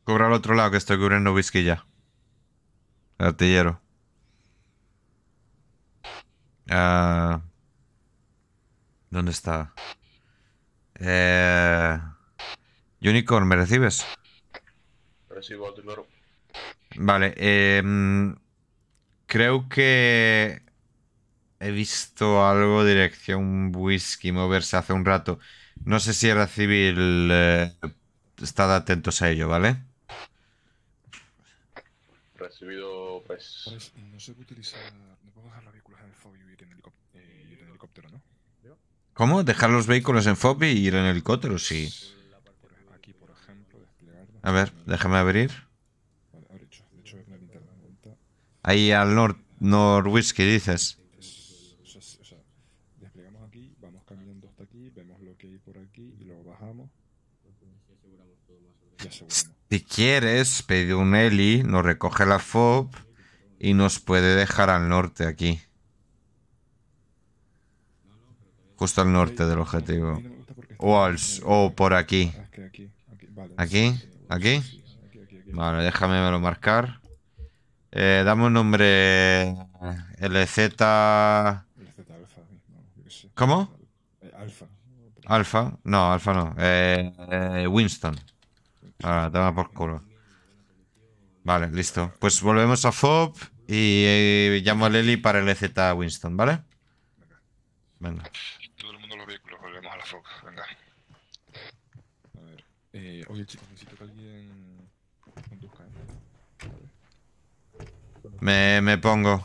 Cubra al otro lado que estoy cubriendo whisky ya. El artillero. Ah, ¿dónde está? Eh, Unicorn, ¿me recibes? Recibo alto y claro. Vale, creo que he visto algo dirección whisky moverse hace un rato. No sé si era civil. Estad atentos a ello, ¿vale? Recibido, pues. Pues no se puede utilizar. No puedo dejar los vehículos en el FOB y ir en helicóptero, ¿no? ¿Cómo? ¿Dejar los vehículos en FOB y ir en helicóptero? Sí. Aquí, por ejemplo, desplegar. A ver, déjame abrir. Vale, ahora hecho. De hecho, voy a poner linterna de vuelta. Ahí al whisky, dices. O sea, desplegamos aquí, vamos caminando hasta aquí, vemos lo que hay por aquí y luego bajamos. Y aseguramos. Si quieres, pedir un heli, nos recoge la FOB y nos puede dejar al norte aquí. Justo al norte del objetivo. O por aquí. Ah, es que aquí, vale. ¿Aquí? Sí, ¿Aquí? sí, aquí. Vale, déjame marcar. Dame un nombre. LZ. LZ Alfa, no, yo qué sé. ¿Cómo? Alfa. Alfa. No, Alfa no. Winston. Ahora, toma por culo. Vale, listo. Pues volvemos a FOB y llamo a Lely para LZ Winston, ¿vale? Venga. Todo el mundo en los vehículos, volvemos a la FOC, venga. A ver. Oye, chicos, necesito que alguien conduzca, Me pongo.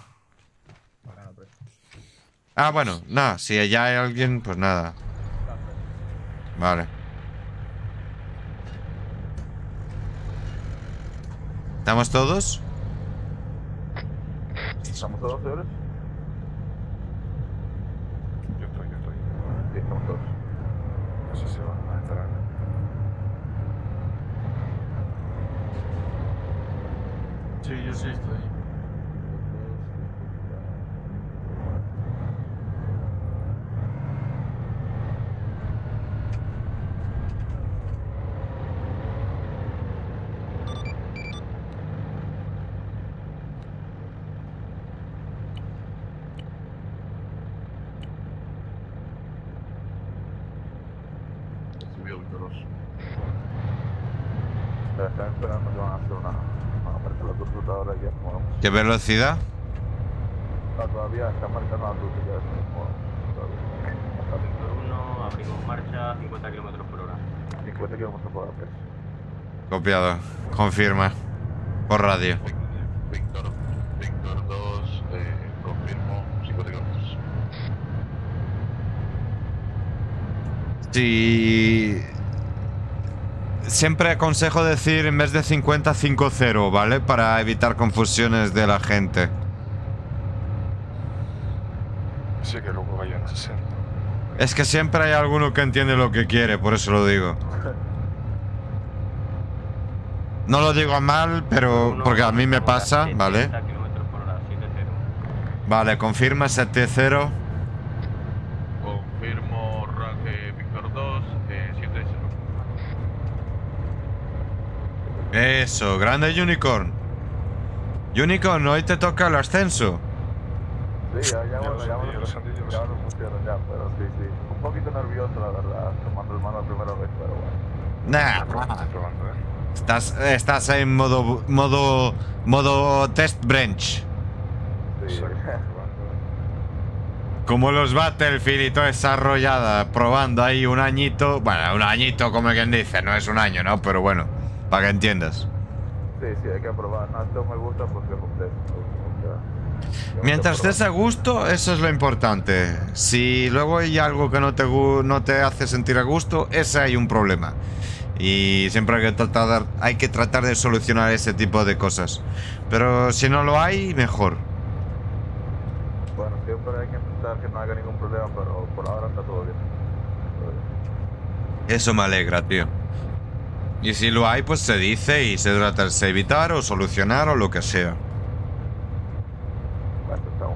Ah, bueno, nada, si ya hay alguien, pues nada. Vale. ¿Estamos todos? ¿Estamos todos, señores? Yo estoy. Sí, estamos todos. No sé si van a entrar. Sí, yo sí estoy. Recibido, Víctor 2. Están esperando que van a hacer una. Van a marcar la computadora ya. ¿Qué velocidad? No, todavía están marcando la computadora. Víctor 1, abrimos marcha, 50 km por hora. 50 kilómetros por hora, pues. Copiado. Confirma. Por radio. Víctor 2, confirmo 50 kilómetros. Sí. Siempre aconsejo decir en vez de 50, 50, ¿vale? Para evitar confusiones de la gente. Sí, que luego vayan a 60. Es que siempre hay alguno que entiende lo que quiere, por eso lo digo. No lo digo mal, pero porque a mí me pasa, ¿vale? 70 km por hora, 70. Vale, confirma 70. Confirmo Víctor 2, 70. Eso, grande Unicorn. Unicorn, hoy te toca el ascenso. Sí, ya Ya lo funciona ya, pero sí. Un poquito nervioso, la verdad, tomando el mano la primera vez, pero bueno. Nah, Estoy probando, estás en modo test bench. Sí, Como los Battlefield y toda esa arrollada, probando ahí un añito. Bueno, un añito como quien dice, no es un año, ¿no? Pero bueno, para que entiendas. sí, hay que probar. No, esto me gusta porque es un test. Mientras estés a gusto, eso es lo importante. Si luego hay algo que no te hace sentir a gusto, ese hay un problema. Y siempre hay que tratar de solucionar ese tipo de cosas. Pero si no lo hay, mejor. Bueno, siempre hay que intentar que no haya ningún problema, pero por ahora está todo bien. Eso me alegra, tío. Y si lo hay, pues se dice y se trata de evitar o solucionar o lo que sea. Estamos.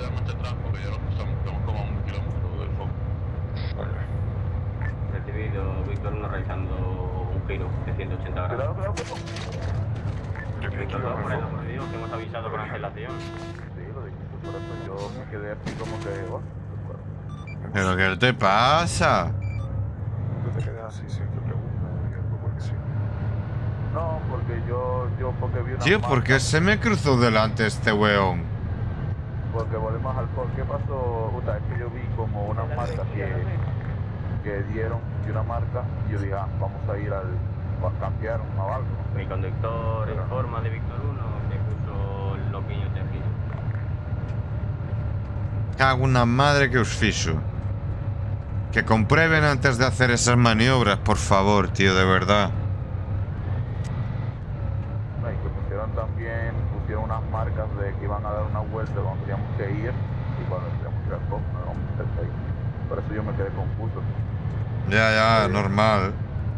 de marcha atrás porque ya lo cruzamos, estamos como a 1 kilómetro del foco. Vale. Recibido Víctor 1 realizando un giro de 180 grados. Cuidado. Yo creo que Víctor 2, por el iba amor de Dios, que hemos avisado con antelación. Sí, lo dijiste, por eso yo me quedé así como que, oh, ¿Pero qué te pasa? ¿Tú te quedas así siempre preguntas? Porque sí. no, porque yo porque vi una Tío, ¿por qué se me cruzó delante este weón? Porque volvemos al foco. ¿Qué pasó? Uta, es que yo vi como unas marcas que dieron y una marca y yo dije, vamos a ir cambiaron a algo, no sé. Mi conductor Pero no. informa de Víctor 1 que puso el loquillo de giro. Cago una madre que os fixo. Que comprueben antes de hacer esas maniobras, por favor, tío, de verdad. No, y que pusieron unas marcas de que iban a dar una vuelta donde teníamos que ir y cuando teníamos que ir al foco, no íbamos a hacer ahí. Por eso yo me quedé confuso. Ya, normal.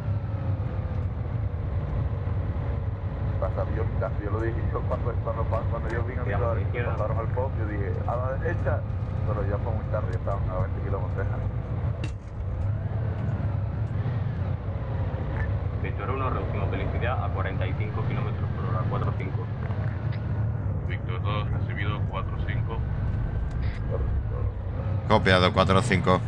Yo lo dije, yo cuando yo vine a mi lado y pasaron al foco, yo dije, a la derecha, pero ya fue muy tarde, ya estaban a 20 kilómetros. Víctor 1 reducimos velocidad a 45 kilómetros por hora, 4-5. Víctor 2, recibido 4-5. Copiado 4-5.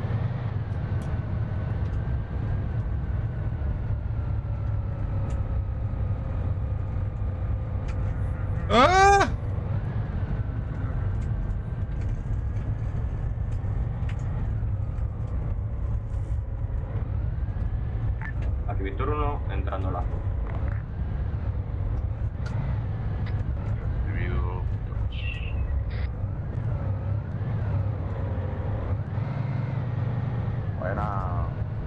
¡Ah! Aquí Víctor 1 entrando al lazo. Recibido 2. Buena.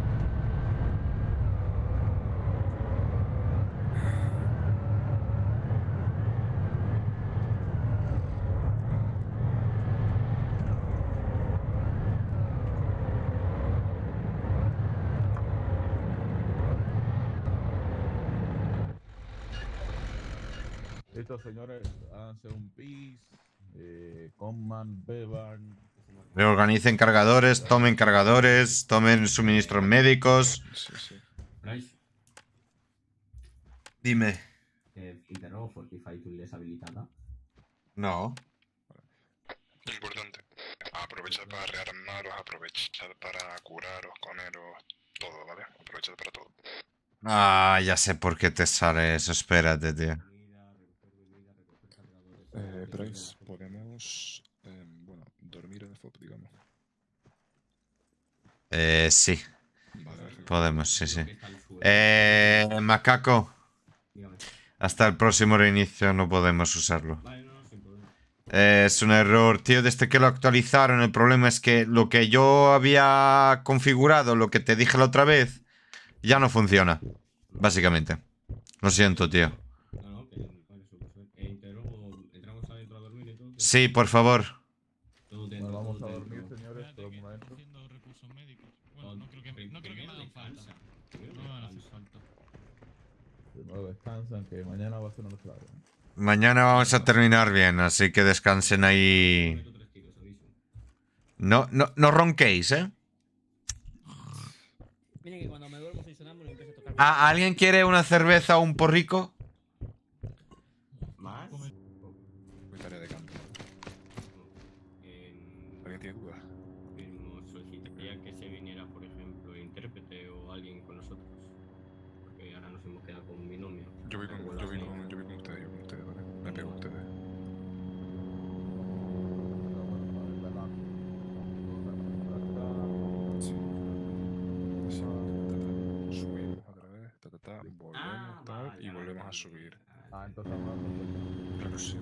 Listo, señores, háganse un pis, coman, beban. Reorganicen cargadores, tomen suministros médicos. Sí. Bryce, Dime. interrogo Fortify Tool deshabilitada. No. Importante. Aprovechad para rearmaros, aprovechad para curaros, comeros, todo, ¿vale? Aprovechad para todo. Ah, ya sé por qué te sale eso. Espérate, tío. Bryce, podemos, bueno, dormir en el FOB, digamos. Sí. Vale, perfecto. Podemos, sí. Macaco. Dígame. Hasta el próximo reinicio no podemos usarlo. Vale, no, sin problema. Es un error, tío, desde que lo actualizaron. El problema es que lo que yo había configurado, lo que te dije la otra vez, ya no funciona. Básicamente. Lo siento, tío. No, que vale, interrogo, entramos adentro a dormir y todo. Sí, por favor. Todo dentro, Bueno, vamos a todo dormir, dentro. señores, todo el mundo adentro. Haciendo recursos médicos. Bueno, no creo que me hagan falta. No me van a hacer falta. Primero descansan, que mañana va a ser una clave. Mañana vamos a terminar bien, así que descansen ahí. Meto 3 tiros, aviso. No ronquéis, ¿eh? Miren que cuando me duermo soy sonámbulo y empiezo a tocar. Ah, ¿alguien quiere una cerveza o un porrico? ¿Más? Muy tarea de campo. ¿Alguien tiene dudas? Solicitaría que se viniera, por ejemplo, el intérprete o alguien con nosotros. Porque ahora nos hemos quedado con un binomio. Yo voy con ustedes, ¿vale? Me pego a ustedes. Sí. Subimos otra vez, volvemos, tal, y volvemos a subir. Entonces vamos Claro, sí.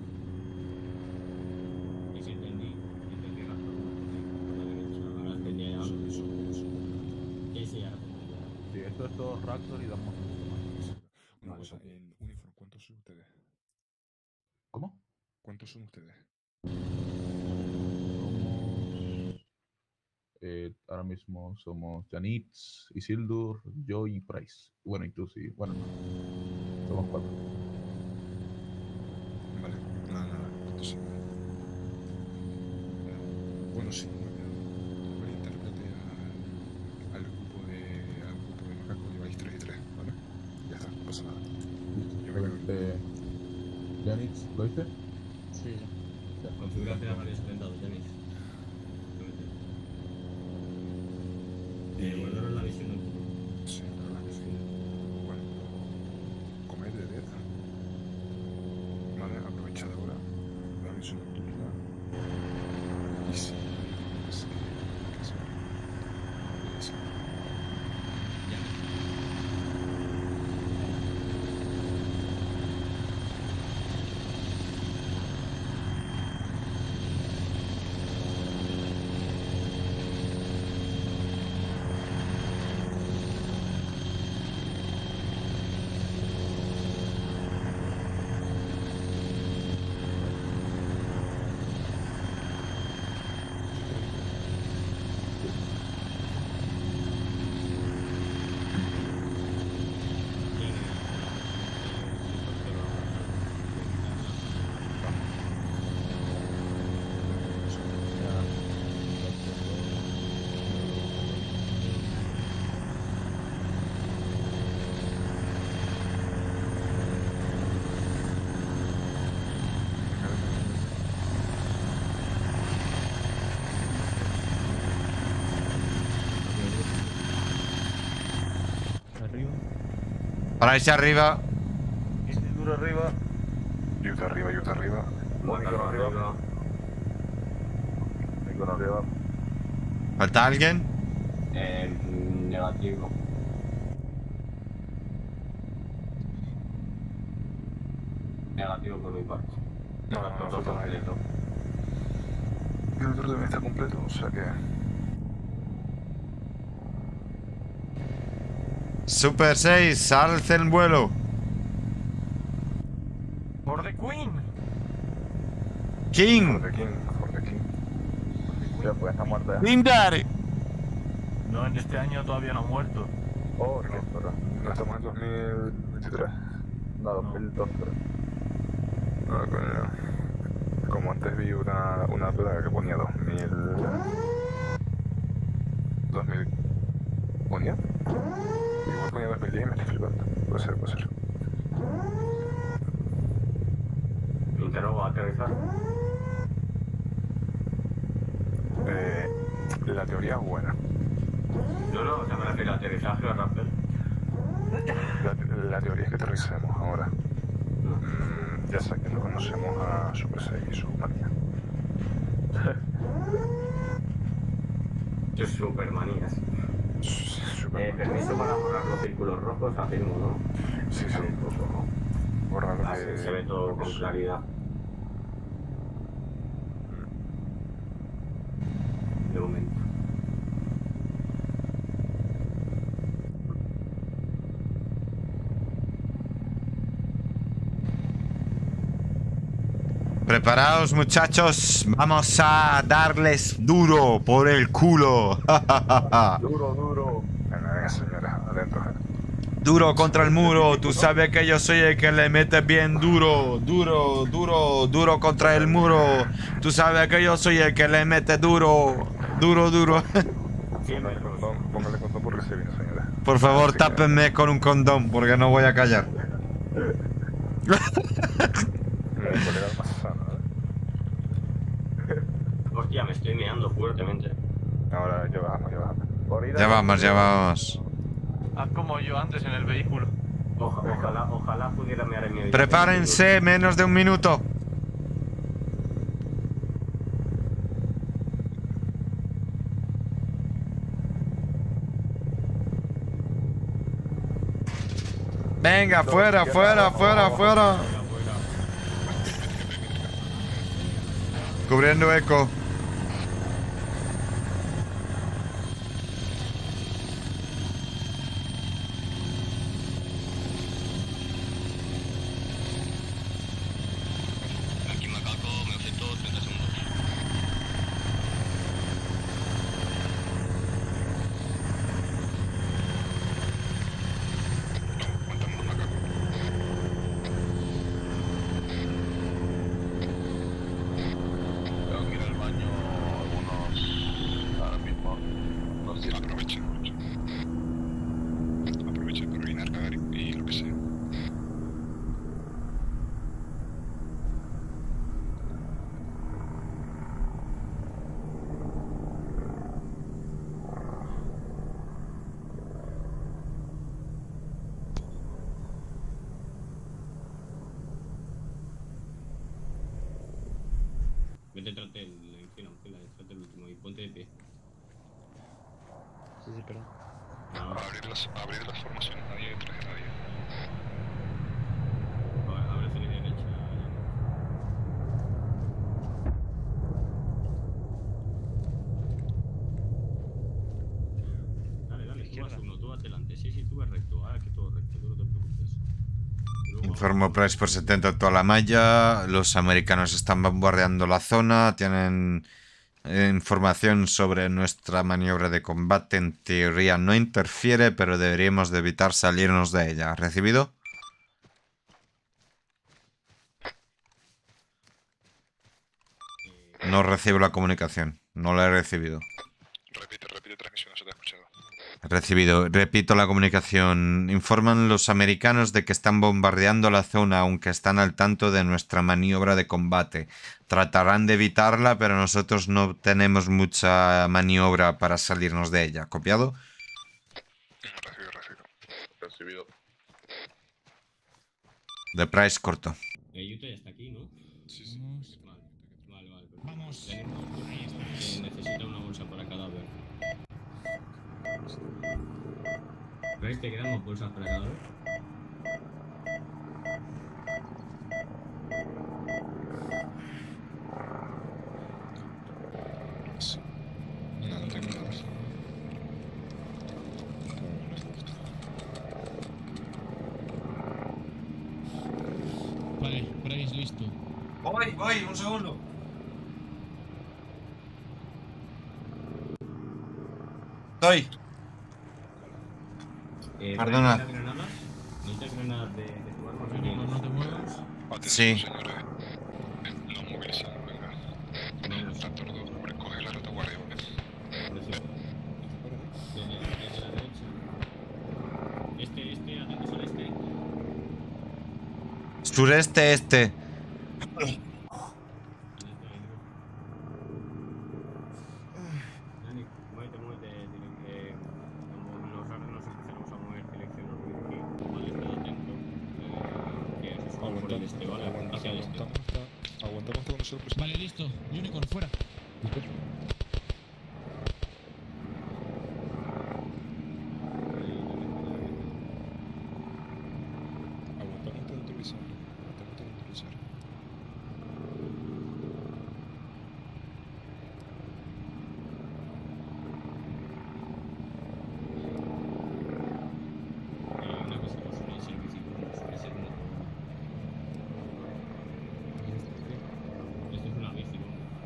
Y si entendí las cosas. Ahora entendía ya. Sí, ahora entendí ya. Sí, esto es todo Raptor y damos Una Vale, cosa, ok. en uniforme, ¿cuántos son ustedes? ¿Cómo? ¿Cuántos son ustedes? Ahora mismo somos Janitz, Isildur, yo y Price. Bueno, y tú sí. Bueno, no. Somos 4. Vale, nada, entonces. Bueno, sí, voy a intérprete al grupo de macacos, lleváis 3 y 3, ¿vale? Ya está, no pasa nada. Yo me vengo. Janitz, ¿lo viste? Sí. Configuración a varios calentados, Janis. Guardaron la visión del cubo. Sí, la verdad que sí. Bueno, comed de dieta. Vale, aprovechad ahora la visión nocturna. Y sí, es que se va. Para irse arriba. Duro arriba. Yuta arriba, yuta arriba. Mónico arriba. Mónico arriba. ¿Falta alguien? Negativo. Negativo por mi parte. No, Todo completo. El otro también está completo, o sea que... Super 6, alce el vuelo. ¡Por the Queen! King. Jorge King. Ya pues, está muerta ya. Lindar. No, en este año todavía no ha muerto. Oh, no, espera. ¿No estamos en 2023? No, 2002, creo. Ah, coño. Como antes vi una plaga que ponía 2000... ¿Ponía? Igual ponía 2010 y me estoy flipando. Puede ser. Interrogo a aterrizar. La teoría es buena. No, o sea, me refiero a aterrizaje o rappel. La teoría es que aterricemos ahora. Ya sé que no conocemos a Super 6 y su manía. Sus supermanías. Permiso para borrar los círculos rojos, afirmo, ¿no? Sí. Borrar Así se ve todo con claridad. De momento. Preparaos, muchachos. Vamos a darles duro por el culo. Duro. Venga, señora, adentro. Duro contra el muro. Tú sabes que yo soy el que le mete bien duro. Duro contra el muro. Tú sabes que yo soy el que le mete duro. Póngale condón porque se viene, señora. Por favor, tápenme con un condón porque no voy a callar. Mi colega más sano, Hostia, me estoy meando fuertemente. Ahora ya bajamos. Ya vamos. Haz como yo antes en el vehículo. Ojalá pudiera mear en mi habitación. Prepárense, menos de un minuto. Venga, fuera. Cubriendo eco. Aquí Macaco, me acepto 30 segundos. Tengo que ir al baño. Vete, trate en fila, trate el último y ponte de pie. Sí, perdón. Abrir las formaciones, nadie detrás de nadie. Abre hacia la derecha. Dale, tú vas uno, tú vas delante. Sí, tú vas recto. Ahora que todo recto, tú no te preocupes. Informo Price por 70 toda la malla. Los americanos están bombardeando la zona. Tienen información sobre nuestra maniobra de combate. En teoría no interfiere, pero deberíamos de evitar salirnos de ella. ¿Recibido? No recibo la comunicación. No la he recibido. Repite transmisión, no se te ha escuchado. Recibido. Repito la comunicación. Informan los americanos de que están bombardeando la zona, aunque están al tanto de nuestra maniobra de combate. Tratarán de evitarla, pero nosotros no tenemos mucha maniobra para salirnos de ella. ¿Copiado? Recibido. The Price corto. Utah ya está aquí, ¿no? Sí. Vale. Vamos. Ahí está. Necesita una bolsa para cadáver. ¿Veis que quedamos bolsas para cadáver? Sí. No tengo nada. Vale, Bryce, listo. Voy, un segundo. Estoy. Perdona. ¿Necesitas granadas de tu arma? No te muevas. Atención, Sí. señores. Los movilizados, venga. Tractor 2, hombre, coge la retaguardia, ¿vale? Desde la derecha. Atentos al este. Sureste, este. Dani, muévete. Como los ahora nos empezaremos a mover, selecciona aquí. Vale, estad atento. Que eso es por el este, ¿vale? Hacia el este. Aguantamos todo nosotros. Vale, listo. Unicorn, fuera. Aguantamos todo utilizar. Una cosa que suena en servicio, suele ser moto. Esto es una bici,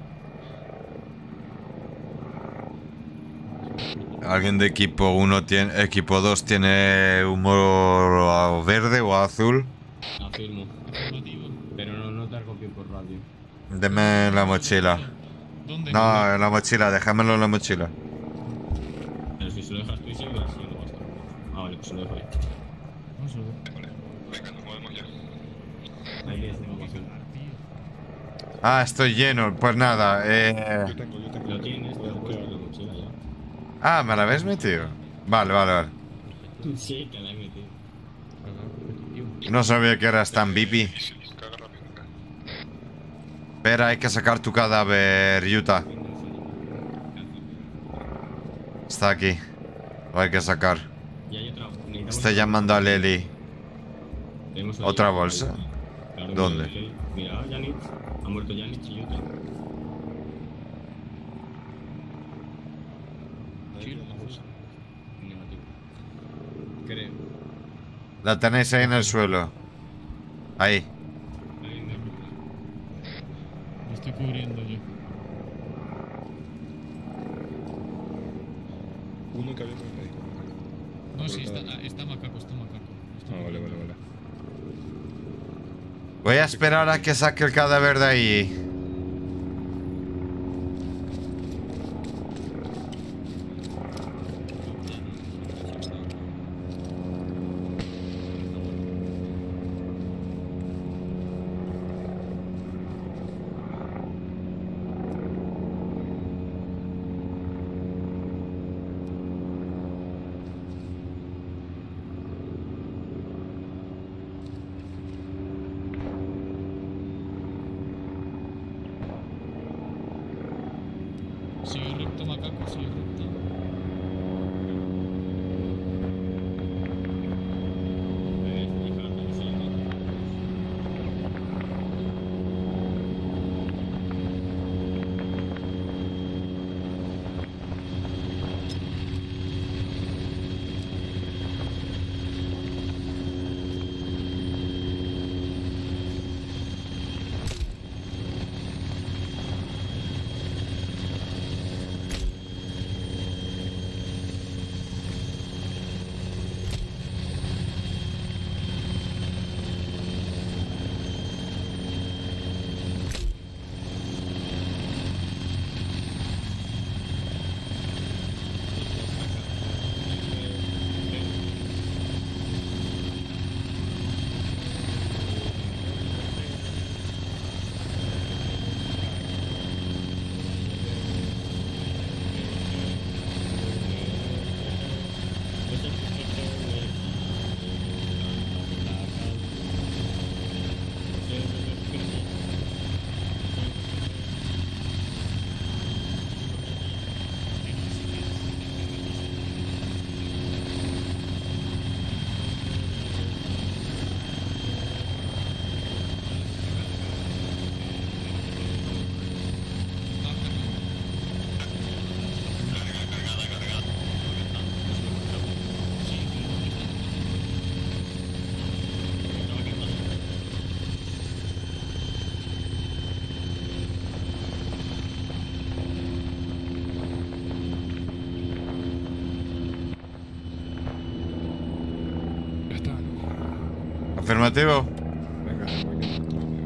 ¿no? ¿Alguien de equipo 1 tiene... Equipo 2 tiene humor verde o azul? Afirmo. Afirmativo. Pero no te acopio por radio. Deme la mochila. ¿Dónde? No, en la mochila, déjamelo en la mochila. Pero si se lo dejas tú y sigues, así no va a estar. Ah, vale, pues se lo dejo ahí. Vamos a ver. Venga, nos movemos ya. Ahí tienes información. Ah, estoy lleno. Pues nada, Yo tengo. Lo tienes, te lo he puesto en la mochila ya. Ah, ¿me la habéis metido? Vale. Sí, te la he metido. No sabía que eras tan bipi. Sí, caga rápido, venga. Espera, hay que sacar tu cadáver, Utah. Está aquí. Lo hay que sacar. Y hay otra. necesitamos Estoy otra llamando a bolsa. Lely. Tenemos ¿Otra ahí- bolsa? Claro, ¿Dónde? Mira, Janich. Ha muerto Janich y Utah. Negativo. Creo. La tenéis ahí en el suelo. Ahí. Alguien me ayuda. Me estoy cubriendo yo. Uno que había en el médico. No, sí, está macaco. Ah, vale. Voy a esperar a que saque el cadáver de ahí. puto macaco se junta. Ya está. Afirmativo. Venga, venga.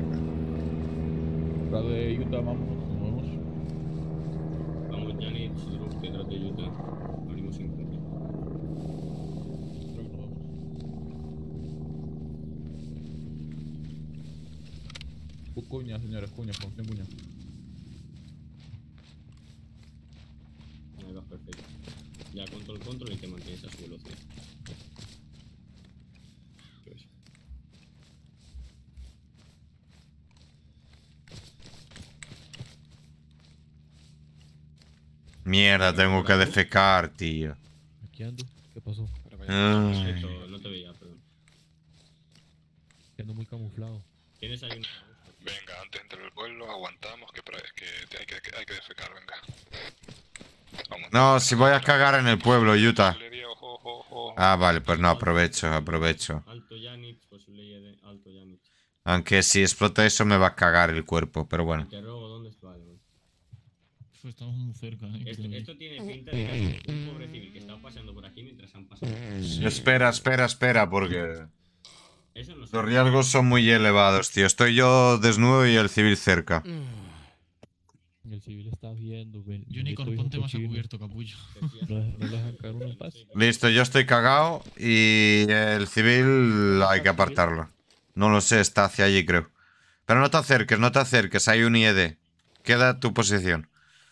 La de Utah, vamos, nos movemos. Vamos, Janet, Druk, detrás de Utah. Abrimos en contra. Creo que nos vamos. Cuña, señores, cuña, ponte cuña. Ahí vas, perfecto. Ya control y te mantienes a su velocidad. Pues. Mierda, tengo que defecar, tío. Aquí ando. ¿Qué pasó? Ahora vaya. Ay. Esto, no te veía, perdón. Ando muy camuflado. ¿Tienes ahí una? Venga, antes de entrar al vuelo, aguantamos que hay que defecar, venga. Vamos. No, si voy a cagar en el pueblo, Utah. Artillería, ojo, ojo, ojo. Ah, vale, pues no, aprovecho. Alto Janit, posible IED, alto Janit. Aunque si explota eso me va a cagar el cuerpo, pero bueno. Te robo, ¿dónde está? Vale, vale. Estamos muy cerca, Esto tiene pinta de que un pobre civil que estaba paseando por aquí mientras han pasado. Espera, porque Eso no sé. los riesgos son muy elevados, tío. Estoy yo desnudo y el civil cerca. El civil está viendo. Unicorn, ponte más a cubierto, capullo. No le dejan caer uno en paz. Listo, yo estoy cagado y el civil hay que apartarlo. No lo sé, está hacia allí, creo. Pero no te acerques, hay un IED. Queda tu posición.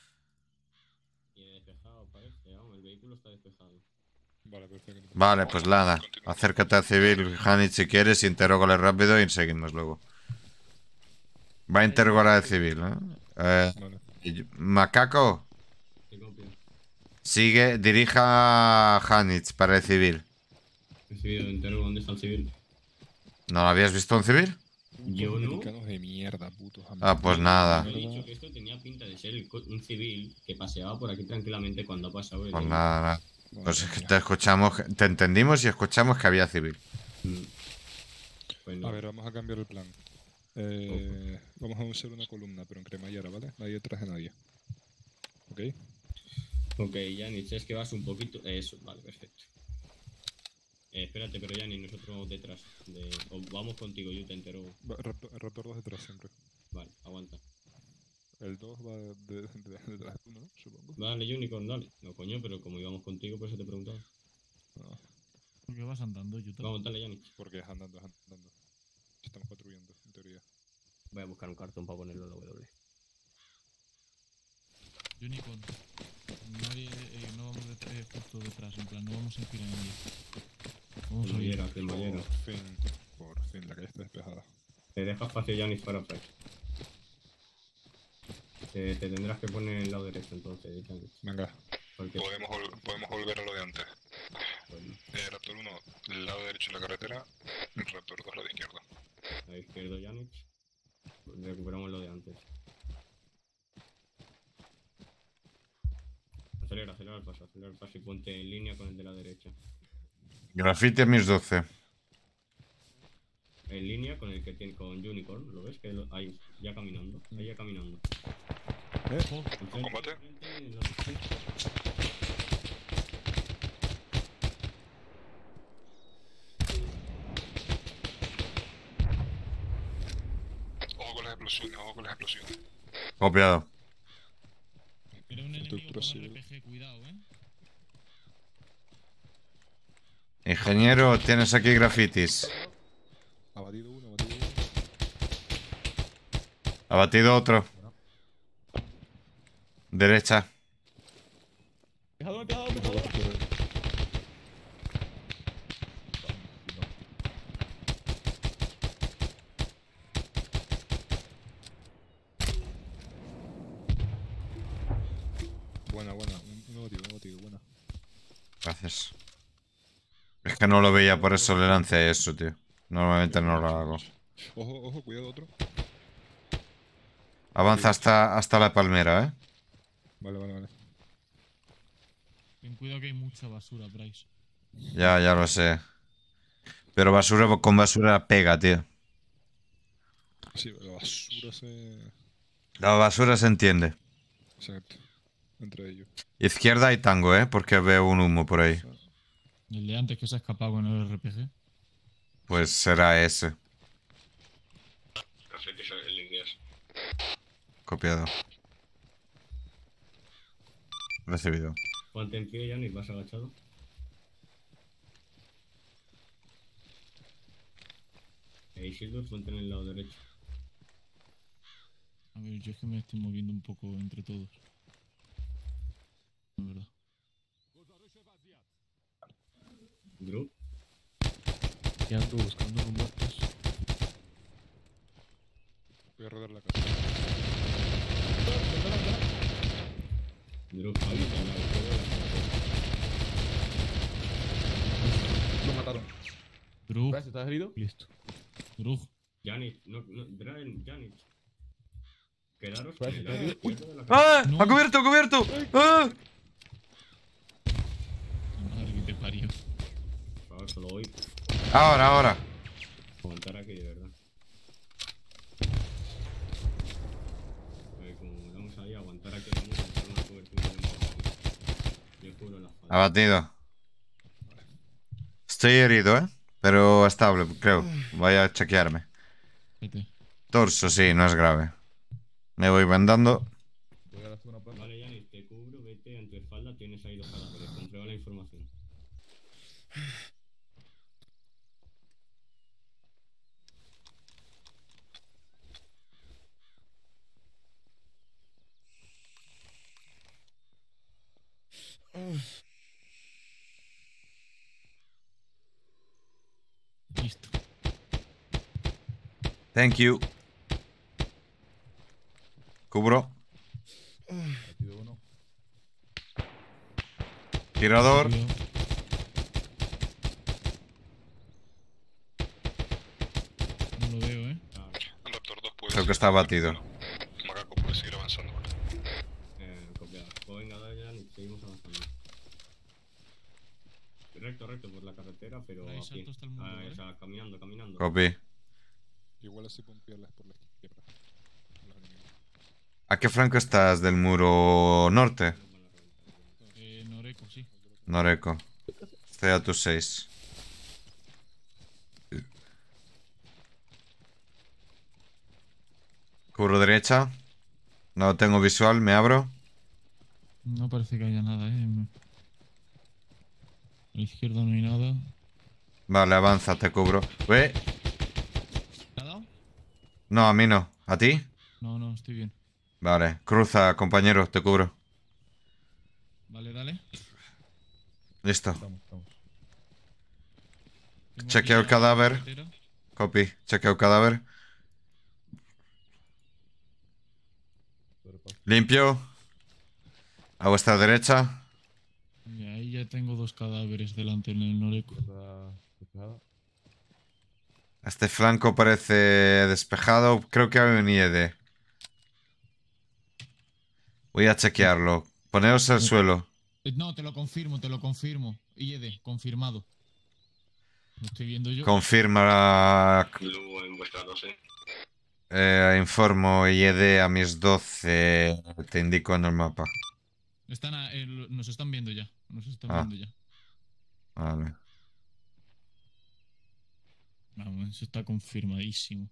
Tiene despejado, parece. Vamos, el vehículo está despejado. Vale, perfecto. Vale, pues nada. Acércate al civil, Hanit, si quieres, interrógale rápido y seguimos luego. Va a interrogar al civil, ¿no? Vale. Macaco, Te copio. dirija a Hanitz para el civil. Recibido entero, ¿dónde está el civil? ¿No lo habías visto un civil? Yo no. Americanos de mierda, putos. Ah, pues nada. He dicho que esto tenía pinta de ser un civil que paseaba por aquí tranquilamente cuando ha pasado el... Pues nada. Pues es que te escuchamos, te entendimos y escuchamos que había civil. Pues no. A ver, vamos a cambiar el plan. Vamos a hacer una columna, pero en cremallera, ¿vale? Nadie detrás de nadie. ¿Ok? Ok, Yanni, es que vas un poquito... Eso, vale, perfecto. Espérate, pero Yanni, nosotros vamos detrás. O vamos contigo, yo te entero. Raptor 2 detrás siempre. Vale, aguanta. El 2 va detrás de tú, ¿no? Supongo. Dale, Unicorn, dale. No, coño, pero como íbamos contigo, por eso te preguntaba. No, ¿Por qué vas andando, Yuta? Vamos, dale, Yanni. porque es andando, es andando. Estamos patrullando, en teoría. Voy a buscar un cartón para ponerlo en la W. Unicorn. Nadie, no vamos justo detrás, en plan, no vamos a inspirar a nadie. Vamos a ir. Cremallera. Por fin, la calle está despejada. Te deja espacio, Yanni, para atrás. Te tendrás que poner en el lado derecho entonces. Venga. Porque... Podemos volver a lo de antes. Bueno, Raptor 1, el lado derecho de la carretera. Raptor 2, lado izquierdo. a la izquierda, Yannick. Recuperamos lo de antes. Acelera el paso y ponte en línea con el de la derecha. Graffiti a mis 12. En línea con el que tiene con Unicorn, ¿lo ves? Que ahí, ya caminando. Ahí ya caminando. ¿Combate? Ojo con las explosiones, ojo con las explosiones. Copiado. Pero un enemigo con RPG, cuidado, Ingeniero, tienes aquí grafitis. Abatido uno, abatido uno. Abatido otro. Derecha. Buena, un abatido, buena. Gracias. Es que no lo veía, por eso le lancé eso, tío. Normalmente no lo hago. Ojo, cuidado otro. Avanza hasta la palmera, ¿eh? Vale. Ten cuidado que hay mucha basura, Bryce. Ya lo sé. Pero basura con basura pega, tío. Sí, la basura se... La basura se entiende. Exacto. Entre ellos. Izquierda hay tango, ¿eh? Porque veo un humo por ahí. El de antes que se ha escapado con el RPG. Pues será ese. Copiado. Recibido. Ponte en pie, Yannick, vas agachado. Isildur, ponte en el lado derecho. A ver, yo es que me estoy moviendo un poco entre todos. Es verdad. Group. Ya ando buscando los muertos. Voy a rodar la casa. Group, ahí está, Lo mataron. Drug. ¿Estás herido? Listo. Drug. Yannick, Draen, Yannick. Quedaros Pues, con el lado uy. izquierdo de la ¡Ah! No. ¡Ha cubierto, ha cubierto! ¡Ah! Madre que te parió. Por favor, solo hoy. Ahora. Aguantar aquí, de verdad. Como vamos ahí, aguantar aquí, vamos a hacer una cobertura de más. Yo cubro la falda. Abatido. Estoy herido, ¿eh? Pero estable, creo. Voy a chequearme. Vete. Torso, sí, no es grave. Me voy vendando. Voy a la segunda planta. Vale, Yannick, te cubro, vete en tu espalda, tienes ahí 2 cadáveres, comprueba la información. Listo. Thank you. Cubro. Abatido uno. Tirador. Cuidado. No lo veo, Raptor 2 puede Creo que seguir está abatido. Macaco puede seguir avanzando. Copiado. Pues venga, dale, Yannick, seguimos avanzando. Recto, por la carretera, pero Ahí a salto pie. hasta el muro, O ¿vale? sea, caminando. Copy. Igual así pompearlas por la izquierda. Los enemigos. ¿A qué flanco estás del muro norte? Noreco, sí. Noreco. Estoy a tus 6. Cubro derecha. No tengo visual, me abro. No parece que haya nada, A la izquierda no hay nada. Vale, avanza, te cubro. ¿Ve? ¿Te ha dado? No, a mí no. ¿A ti? No, estoy bien. Vale, cruza, compañero, te cubro. Vale, dale. Listo. Estamos. Tengo Chequeo aquí el cadáver. la carretera. Copy. Chequeo el cadáver. Limpio. A vuestra derecha. Y ahí ya tengo 2 cadáveres delante en el Noreco. Este flanco parece despejado. Creo que hay un IED. Voy a chequearlo. Poneos al suelo. No, te lo confirmo. IED, confirmado. Lo estoy viendo yo. Confirma. Luego en vuestra 12. Informo IED a mis 12. Te indico en el mapa. Nos están viendo ya. Vale. Vamos, eso está confirmadísimo.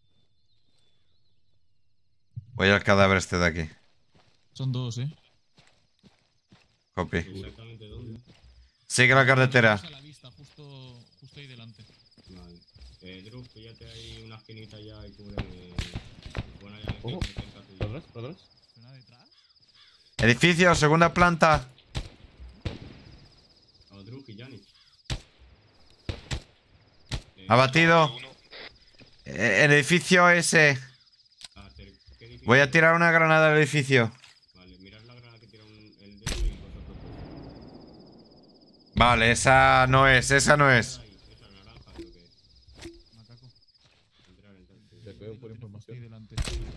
Voy al cadáver este de aquí. Son 2, Copy. ¿Exactamente dónde? Sigue la carretera. A la vista, justo ahí delante. Vale. Drew, píllate ahí una esquinita ya y cúbreme. Bueno, ya Ojo. ¿Para atrás? ¿Suena detrás? Edificio, segunda planta. A Drew y Yanni. Abatido. El edificio ese. ¿Qué edificio? Voy a tirar una granada al edificio. Vale, mirad la granada que tira el dedo y vosotros. Vale, esa no es. Esa naranja, creo que es. Macaco. Entrar entonces. Te veo por Ahí información. delante.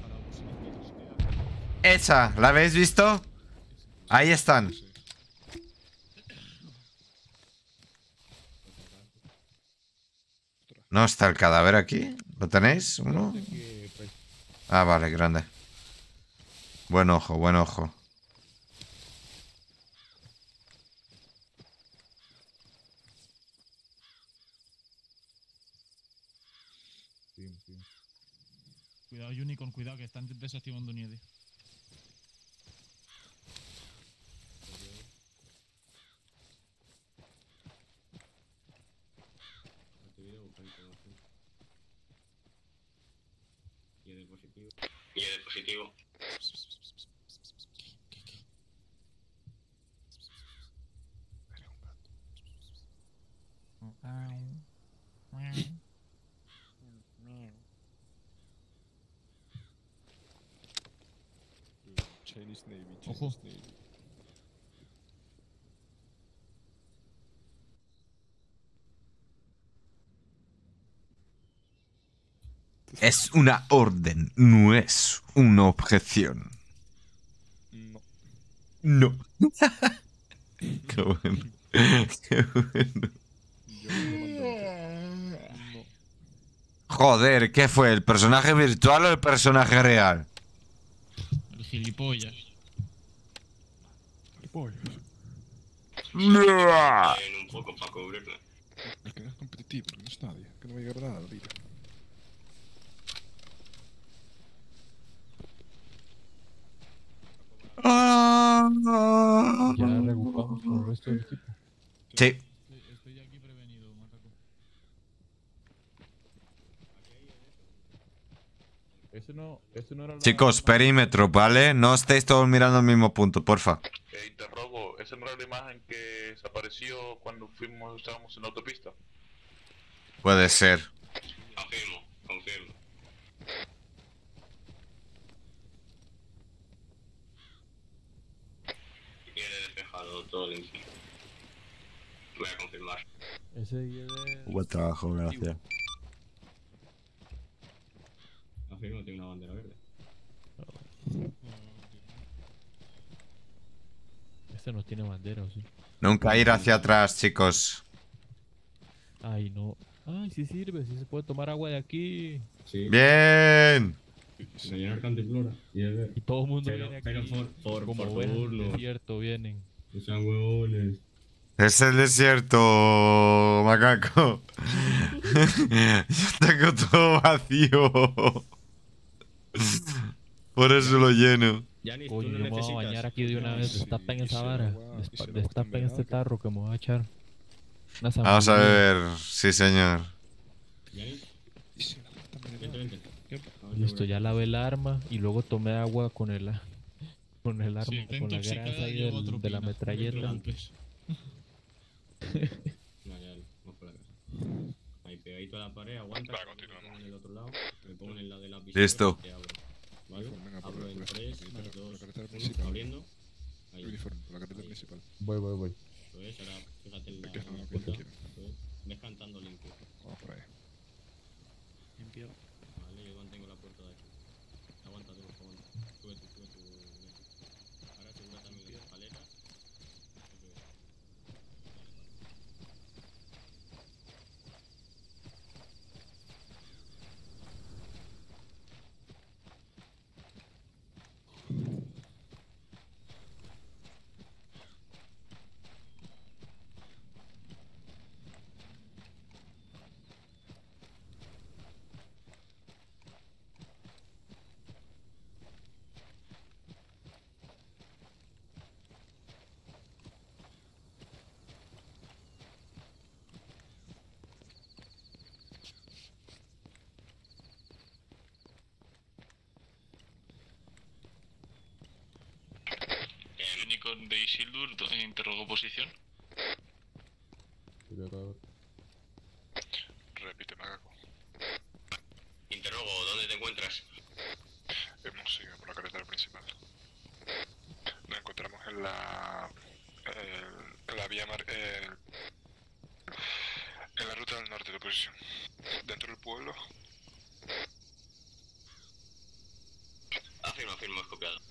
Esa, ¿la habéis visto? Ahí están. ¿No está el cadáver aquí? ¿Lo tenéis? ¿Uno? Ah, vale, grande. Buen ojo, buen ojo. Sí. Cuidado, Unicorn, cuidado, que están desactivando nieve. Y de positivo. Chinese Navy. Ojo. Chinese Navy. Es una orden, no es una objeción. No. No. Qué bueno. Qué bueno. Yo no mando. No. Joder, ¿qué fue? ¿El personaje virtual o el personaje real? El gilipollas. Gilipollas. En un poco para cubrirla. El que no es competitivo, no es nadie. Que no va a llegar a nada, ahorita. Ya reagrupamos con el resto del equipo. Sí. Estoy aquí prevenido, Macaco. Ese no era la... Chicos, perímetro, ¿vale? No estéis todos mirando al mismo punto, porfa. Te robo, ¿esa no era la imagen que desapareció cuando estábamos en la autopista? Puede ser. Confirmo. Viene despejado todo el edificio. Voy a confirmar. Ese IED... Buen trabajo, gracias. Afirmo, tiene una bandera verde. Este no tiene bandera, ¿o sí? Nunca ir hacia atrás, chicos. Ay, no. Ay, sí sirve, sí se puede tomar agua de aquí. Sí. Bien. Señor Cantiflora. Y todo el mundo Pero- viene aquí. pero por como favor, buenos no. desierto vienen. No sean huevones. Es el desierto, macaco. Yo tengo todo vacío. Por eso lo lleno. Yanis, Coño, tú yo no me voy a necesitas. bañar aquí de una vez. Sí, Destapen y esa si el vara. agua- y si el agua Destapen está este envenenada, tarro que me voy a echar. Una Vamos a zambilla. ver. Sí, señor. Yanis, ¿Y si el agua está vente, envenenada? vente. Listo, ya lavé el arma y luego tomé agua con el arma, Sí, está con la intoxicada grasa ahí y luego de la atropina. metralleta. Golpes. No, ya, vamos por la casa. Ahí pegadito a la pared, aguanta. Vale, continuamos. Me pongo en el otro lado, me pongo en la de la pistola Listo. y te abro. ¿Vale? Venga, Abro en Dura. 3, Por la 2, carretera 1, principal. abriendo. Ahí. Uniforme, por la carretera principal. Voy. Eso es, ahora fíjate en Que es la lo que puerta. quiero. Eso es. Ves cantando limpio. Vamos por ahí. Limpio. Vale, yo mantengo la puerta de aquí. Aguanta tú, aguanta. Sube tú. Ahora asegura también las escaleras. Eso es. Clínico de Isildur, interrogó posición. Repite, Macaco. Interrogo, ¿dónde te encuentras? Hemos seguido por la carretera principal. Nos encontramos en la vía en la ruta del norte de posición. Dentro del pueblo. Afirmo, es copiado.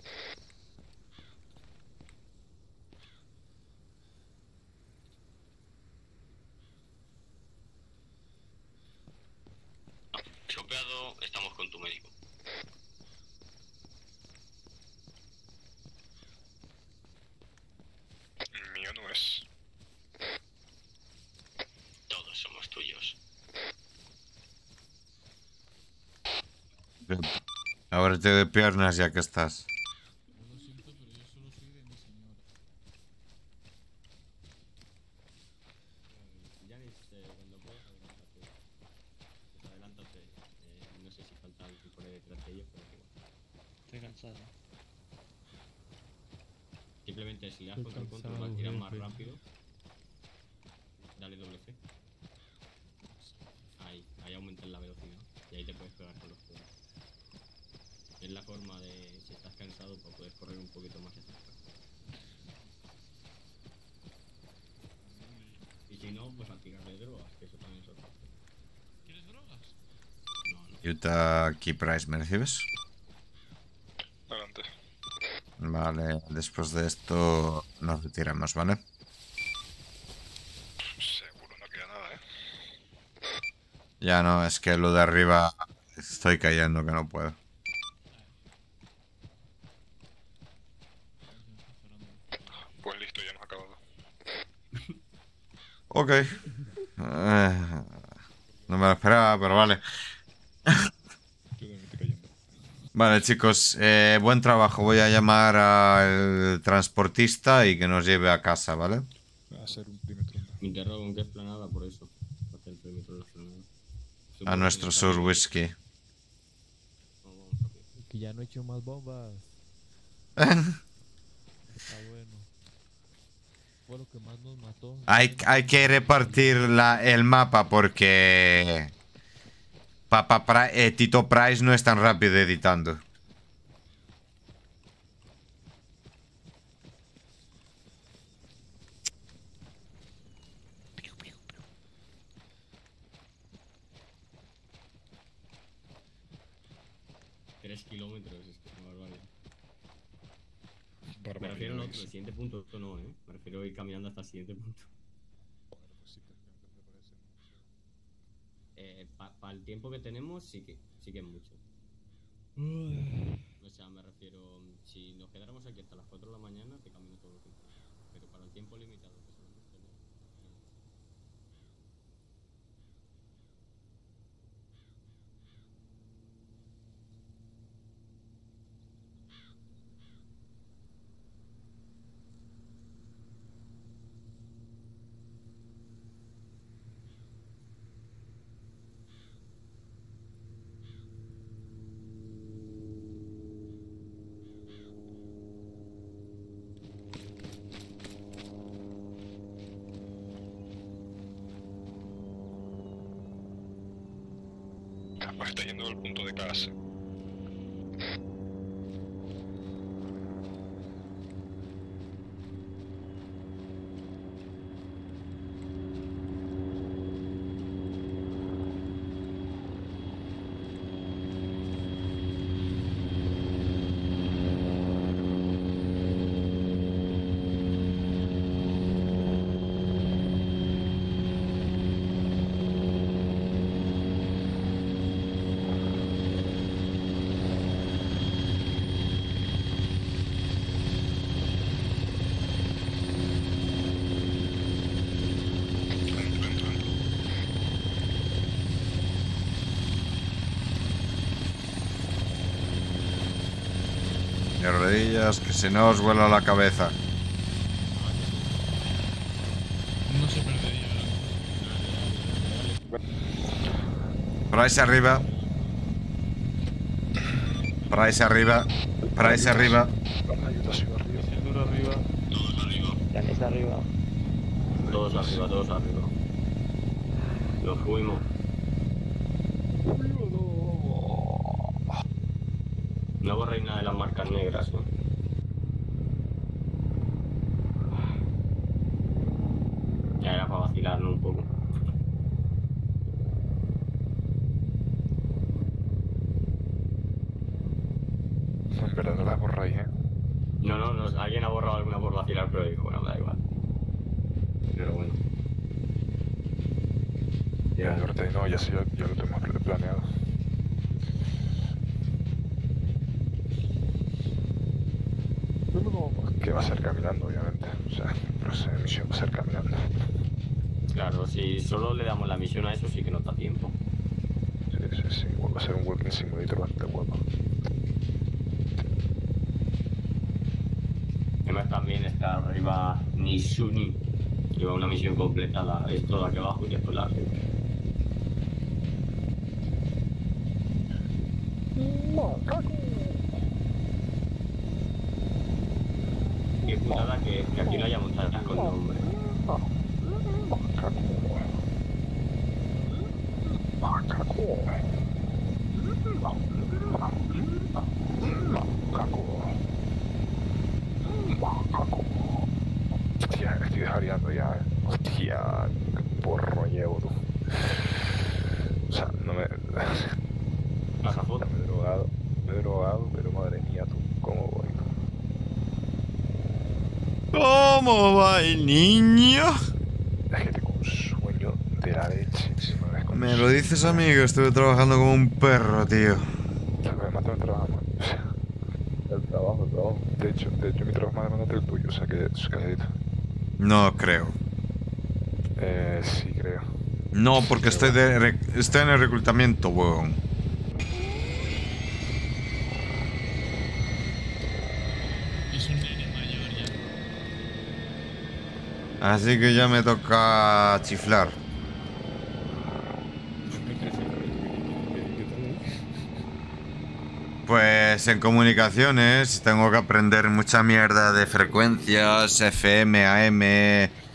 Copiado, estamos con tu médico. Mío no es. Todos somos tuyos. Ábrete de piernas ya que estás. Lo siento, pero yo solo soy de mi señora. Janis, cuando puedas, adelántate. No sé si falta alguien por ahí detrás de ellos, pero igual. Estoy cansado. Simplemente si le das Estoy contra el control cansado, va a tirar más jefe. rápido. Dale doble C. Ahí aumentas la velocidad. Y ahí te puedes pegar con los codos. Es la forma de, si estás cansado, para poder correr un poquito más hacia atrás. Y si no, pues al tirar de drogas, que eso también es otra. ¿Quieres drogas? No. Utah Key Price, ¿me recibes? Adelante. Vale, después de esto nos retiramos, ¿vale? Seguro no queda nada, Ya no, es que lo de arriba estoy cayendo que no puedo. Pues listo, ya hemos acabado. Ok. No me lo esperaba, pero vale. Vale, chicos, buen trabajo. Voy a llamar al transportista y que nos lleve a casa, ¿vale? Va a ser un perímetro. Me interrogo en qué esplanada por eso. Hacer el perímetro de la esplanada. A nuestro Sur Whisky. Que ya no he hecho más bombas. Está bueno. Fue lo que más nos mató. Hay que repartir el mapa porque Tito Price no es tan rápido editando. Kilómetros, es que es una barbaridad. Barbaridad, Me refiero al otro, sí. el siguiente punto, esto no, me refiero a ir caminando hasta el siguiente punto. Para el tiempo que tenemos, sí que es mucho. O sea, me refiero, si nos quedáramos aquí hasta las 4 de la mañana, te camino todo el tiempo. Pero para el tiempo limitado que solemos tener. Pues está yendo al punto de clase. De rodillas, que se nos vuela la cabeza. No se perdería. Price arriba. Price arriba. Price arriba. Ayuda sigo arriba. El duro arriba. Tenéis arriba. Todos arriba, todos arriba. Nos fuimos. No borréis nada de las marcas negras, ¿no? Ya era para vacilarnos un poco. En verdad no las borráis, No, alguien ha borrado alguna por vacilar, pero digo, bueno, me da igual. Pero bueno. Ya, Norte, no, ya sí, ya lo tenemos planeado. Que va a ser caminando, obviamente. O sea, no sé, misión va a ser caminando. Claro, si solo le damos la misión a eso, sí que nos da tiempo. Sí, va a ser un walking simulator bastante guapo. Además también está arriba Nishuni. Lleva una misión completa, esto de aquí abajo y después la arriba. Qué putada que aquí no haya montañas con nombre. Hostia, estoy desvariando ya, Hostia, qué porro llevo, tú. O sea, no me... Pasa foto. Me he drogado, pero madre mía, tú, ¿cómo voy? ¿Cómo va el niño? Es que tengo un sueño de la leche. Me lo dices a mí que estuve trabajando como un perro, tío. Además también trabajamos. El trabajo. De hecho, mi trabajo más demandante es el tuyo, o sea que es calladito. No creo. Sí creo. No, porque estoy en el reclutamiento, weón. Es un nene mayor ya. Así que ya me toca chiflar. Pues en comunicaciones tengo que aprender mucha mierda de frecuencias, FM, AM,